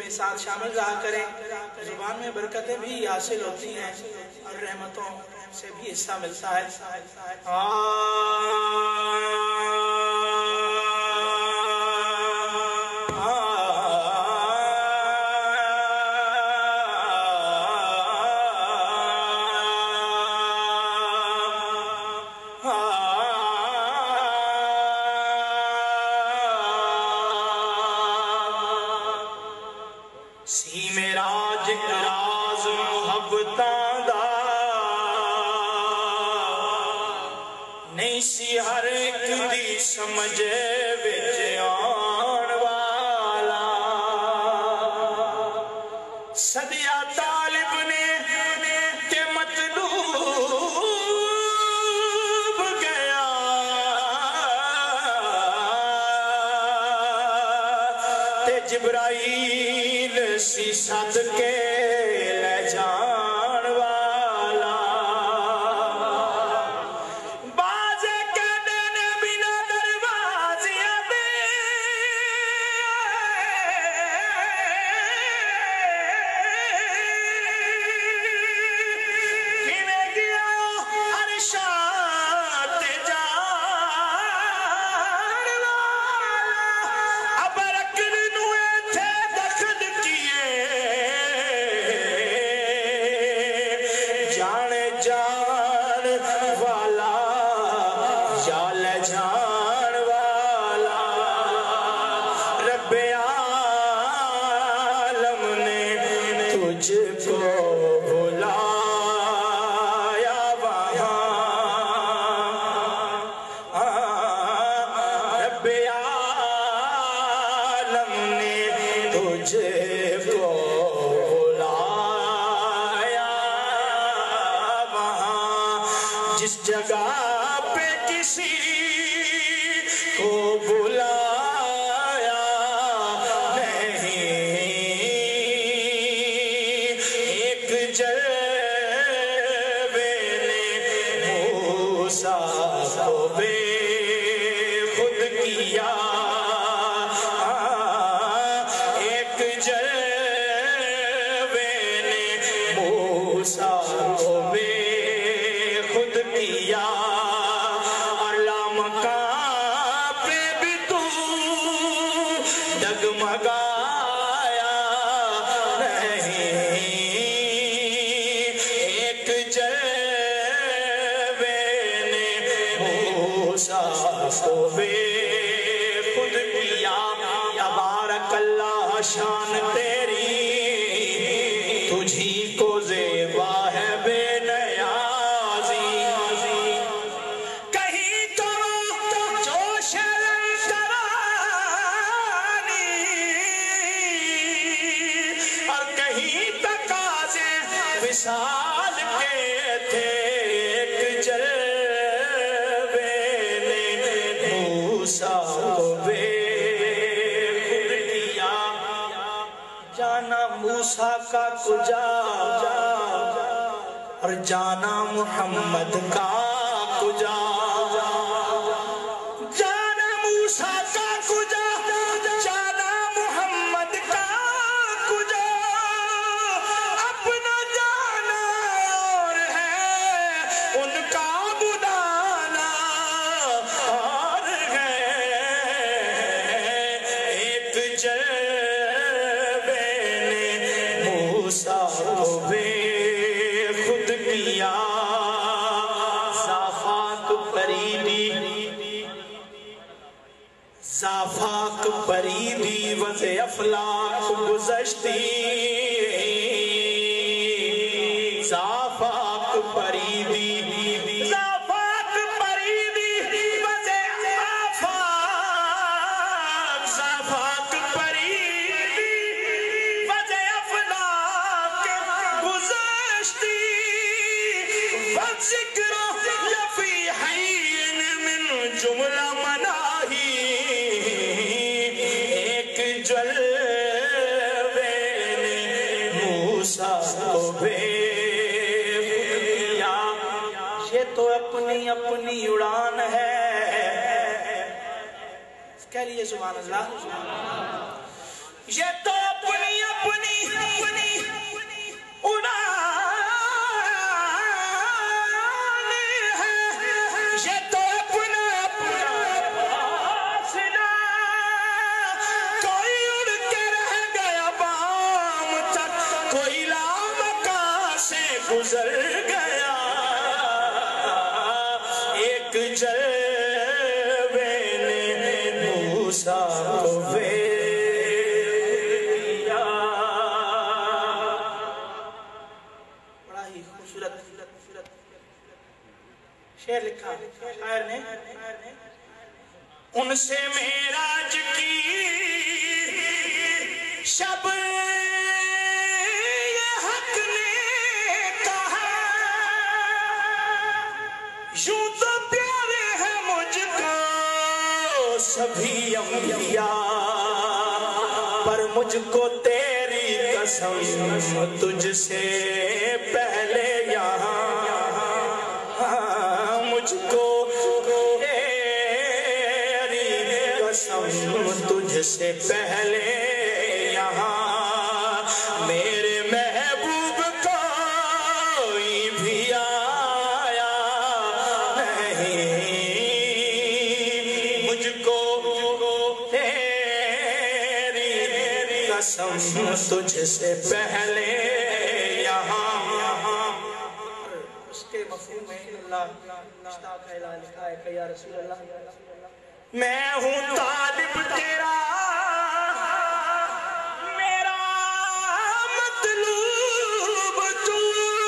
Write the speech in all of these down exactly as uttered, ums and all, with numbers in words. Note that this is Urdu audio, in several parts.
میرے ساتھ شامل رہا کریں. زبان میں برکتیں بھی حاصل ہوتی ہیں اور رحمتوں سے بھی حصہ ملتا ہے. سی میرا راز محبتاں دا نہیں سی ہر ایک دی سمجھے وچ آن والا. صدیہ طالب نے کہ مطلوب گیا تے جبرائیل سی سد کے لے جان والا. بازے کہنے نے بنا دروازیاں دے کیویں گیا عرشاں تے جان والا. اب رکن نو ایتھے دخل کیے جان جان والا جال جان والا. رب عالم نے تجھ کو بلایا وہاں. رب عالم نے تجھ کو بلایا وہاں. جس جگہ پہ کسی کو بلایا نہیں ایک جلوے نے موسیٰ کو بے خود کیا. ایک جلوے نے موسیٰ کو بے خود کیا. اور لامکان پہ بھی تو ڈگمگایا نہیں ایک جلوے نے موسیٰ کو بے خود کیا. تبارک اللہ شان تیری تجھی کو زیبا ہے بے نیازی. کہیں تو جوش لنکرانی اور کہیں تقاضے وصال کے تھے. ایک جلوے نے موسیٰ کو بے خود کیا. جانا موسیٰ کا کجا اور جانا محمد کا کجا. جانا موسیٰ کا کجا جانا محمد کا کجا. اپنا جانا اور ہے ان کا بلانا اور ہے. ایک جلوے نے موسیٰ کو بے خود کیا. زافاق پریدی زافاق پریدی وز افلاق گزشتی. زافاق پریدی زافاق پریدی وز آفاق. زافاق پریدی وز افلاق گزشتی. وذکر لفی حین من جملہ مناہی. ایک جلوے نے موسیٰ کو بے خود کیا. یہ تو اپنی اپنی اڑان ہے. کہہ لیے سبحان اللہ. یہ تو اپنی اپنی گزر گیا ایک جلوے نے موسیٰ کو بھیجا. بڑا ہی خوبصورت شعر لکھا شاعر نے. ان سے معراج کی شب یہ حق نے کہا یوں تو پیارے ہیں مجھ کو سبھی انبیاء پر مجھ کو تیری قسم تجھ سے پہلے یہاں مجھ کو تیری قسم تجھ سے پہلے یہاں میرے محبوب کوئی بھی آیا نہیں مجھ کو تیری قسم تجھ سے پہلے یہاں. اس کے مفہوم میں اللہ مشتاق ہے لکھا ہے کہ یا رسول اللہ میں ہوں طالب تیرا میرا مطلوب تو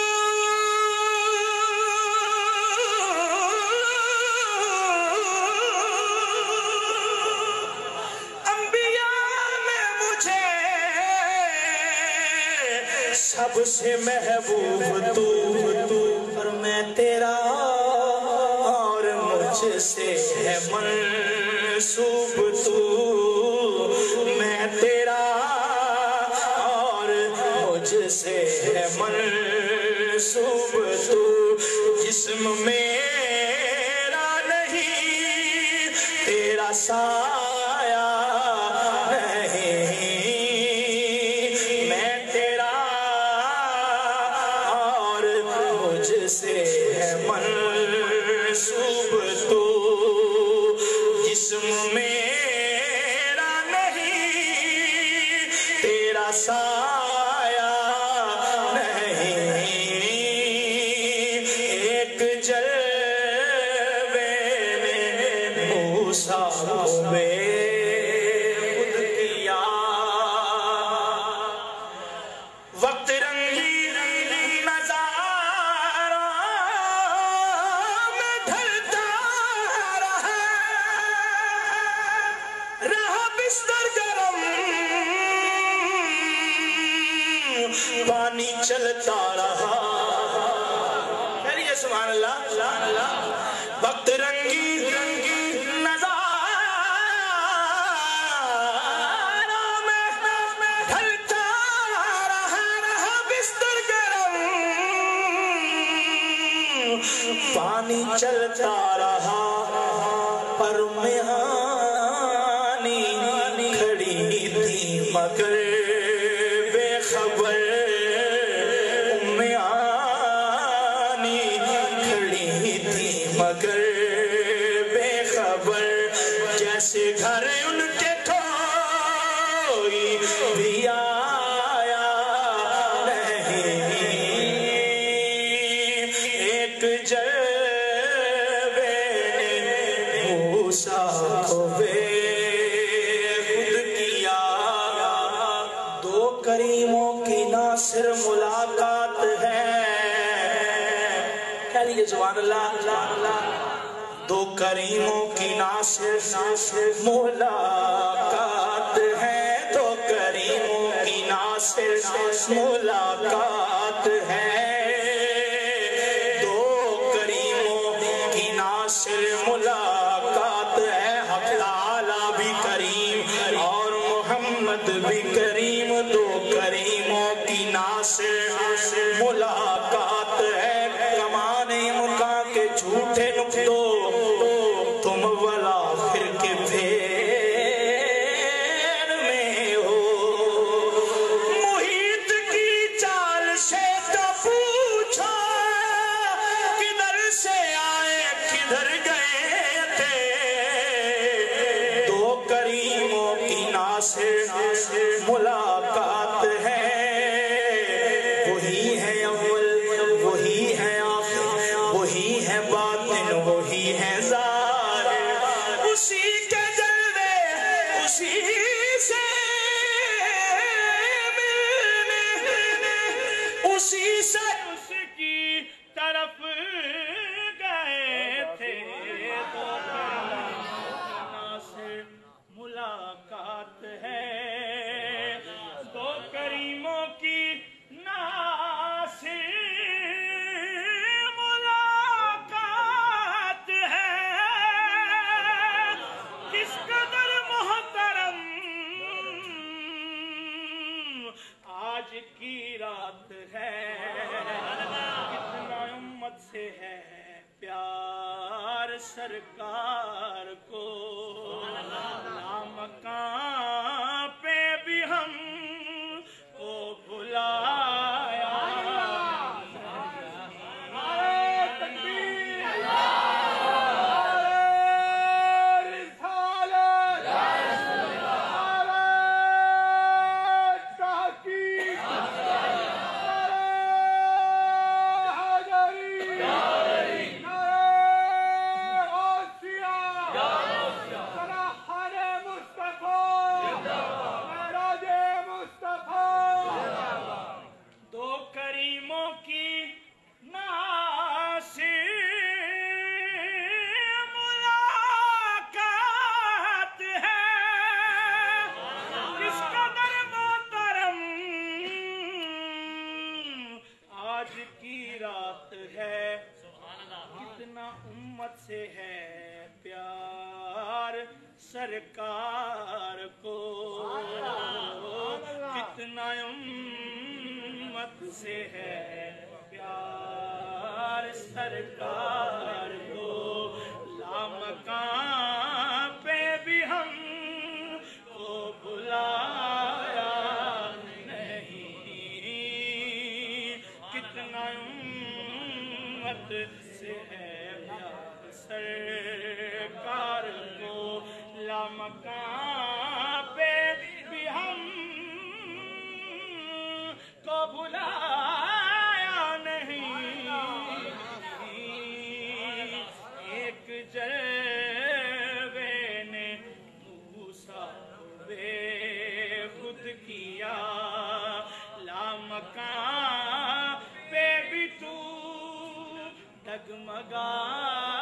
انبیاء میں مجھے سب سے محبوب تو پر میں تیرا اور مجھ سے ہے منسوب تو میں تیرا اور مجھ سے ہے منسوب تو جسم میرا نہیں تیرا سایہ نہیں میں تیرا اور مجھ سے ہے منسوب تو جسم میرا نہیں تیرا سایہ نہیں ایک جلوے نے موسیٰ کو بے خود کیا وقت رنگی نظارہ میں ڈھلتا رہا رہا بستر گرم پانی چلتا رہا. کہیے سبحان اللہ. وقت رنگی رنگی نظارہ میں ڈھلتا رہا رہا بستر گرم پانی چلتا رہا پر میانی کھڑی تھی مگر بے خبر میانی کھڑی تھی مگر بے خبر جیسے گھر ان کے کوئی بھی آیا نہیں ایک جلوے نے موسیٰ کو بے خود کیا. دو کریموں کی ناصر ملاقات ہے کہہ لیجئے سبحان اللہ. دو کریموں کی ناصر ملاقات ہے دو کریموں کی ناصر ملاقات ہے دو کریموں کی ناصر ملاقات ہے. حق تعالی بھی کریم اور محمد بھی کریم دو کریموں کی ناصر ملاقات ہے. کمانے مکا کے جھوٹے نکتو تم والا پھر کے پھیر میں ہو محیط کی چال سے تفو کی رات ہے کتنا امت سے ہے پیار سرکار کو لامکان پہ بھی ہم کو بلایا سے ہے پیار سرکار کو کتنا امت سے ہے پیار سرکار کو لامکان پہ بھی ہم کو بلایا نہیں کتنا امت سے ہے سرکار کو لامکان پہ بھی ہم کو بلایا نہیں ایک جلوے نے موسیٰ بے خود کیا لامکان پہ بھی تو ڈگمگا